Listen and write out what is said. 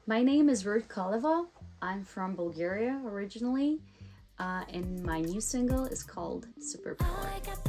My name is Ruth Koleva. I'm from Bulgaria originally, and my new single is called Superpower.